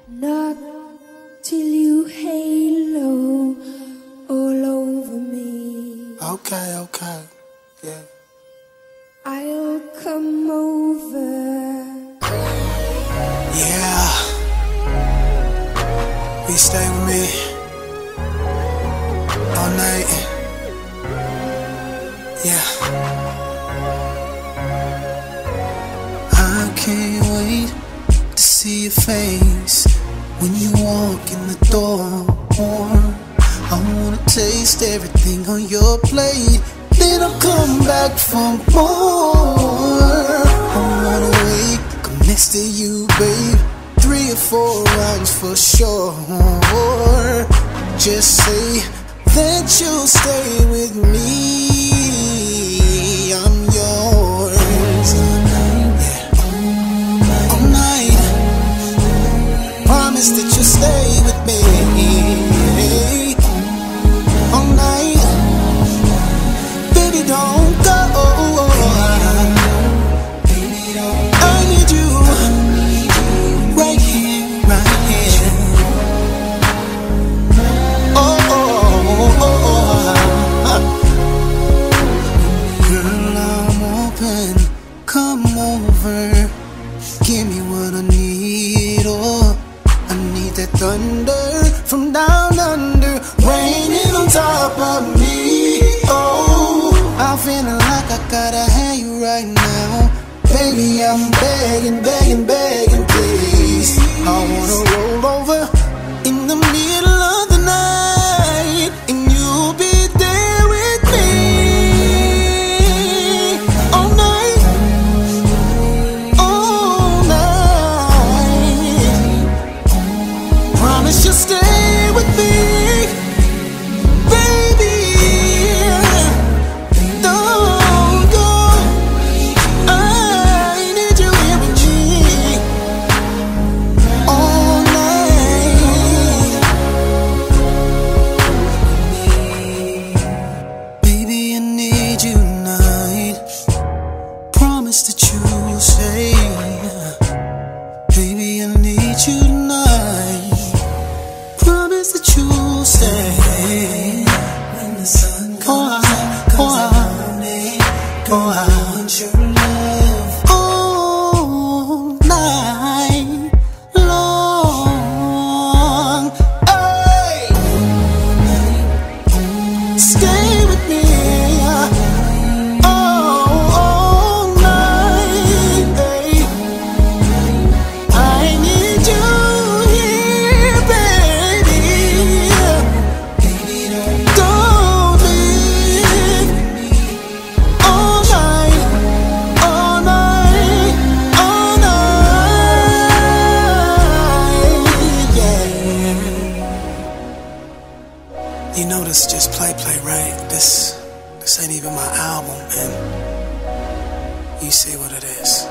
Not till you halo all over me. Okay, yeah. I'll come over. Yeah. Will you stay with me all night? Yeah. I can't wait to see your face when you walk in the door. I wanna taste everything on your plate, then I'll come back for more. I wanna wait, come next to you, babe, 3 or 4 rounds for sure. Just say that you'll stay with me. I'm yours. All night. Promise that you'll stay with me. All night. Baby, don't go. I need you right here, right here. Girl, I'm open. Come over. Give me what I need. I need that thunder from down under, raining on top of me. I'm feeling like I gotta have you right now. Baby, I'm begging, begging, begging, please. I wanna roll over in the middle of the night, and you'll be there with me all night, all night. Promise you'll stay with me, baby. Don't go. I need you here with me all night. Baby, I need you tonight. Promise that you'll stay. Baby, I need you tonight. Promise that you'll stay. When the sun comes I want your love all night long. Hey, stay with me all night. Hey, I need you here, baby. Don't leave. All night, all night, all night, yeah. You know this is just play, right? This ain't even my album, and you see what it is.